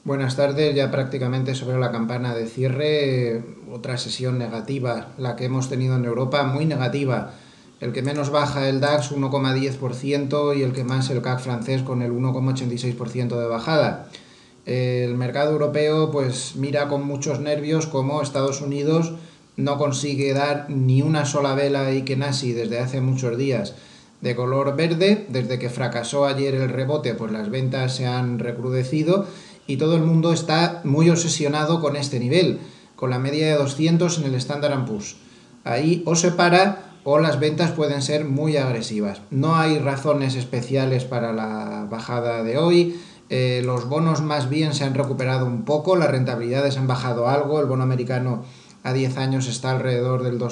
Buenas tardes, ya prácticamente sobre la campana de cierre, otra sesión negativa, la que hemos tenido en Europa, muy negativa. El que menos baja el DAX 1,10% y el que más el CAC francés con el 1,86% de bajada. El mercado europeo pues mira con muchos nervios cómo Estados Unidos no consigue dar ni una sola vela a Ike Nashi desde hace muchos días de color verde. Desde que fracasó ayer el rebote, pues las ventas se han recrudecido y todo el mundo está muy obsesionado con este nivel, con la media de 200 en el Standard & Poor's. Ahí o se para o las ventas pueden ser muy agresivas. No hay razones especiales para la bajada de hoy. Los bonos más bien se han recuperado un poco, las rentabilidades han bajado algo, el bono americano a 10 años está alrededor del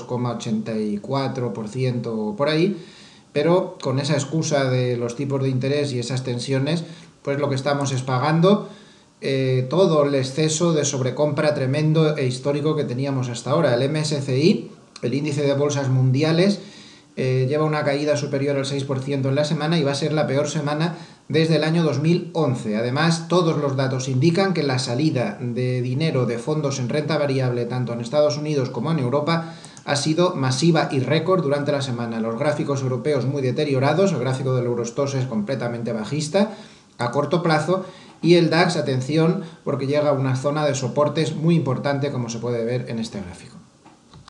2,84% o por ahí, pero con esa excusa de los tipos de interés y esas tensiones, pues lo que estamos es pagando todo el exceso de sobrecompra tremendo e histórico que teníamos hasta ahora. El MSCI, el índice de bolsas mundiales, lleva una caída superior al 6% en la semana y va a ser la peor semana desde el año 2011. Además, todos los datos indican que la salida de dinero de fondos en renta variable, tanto en Estados Unidos como en Europa, ha sido masiva y récord durante la semana. Los gráficos europeos muy deteriorados, el gráfico del Eurostoxx es completamente bajista a corto plazo, y el DAX, atención, porque llega a una zona de soportes muy importante, como se puede ver en este gráfico.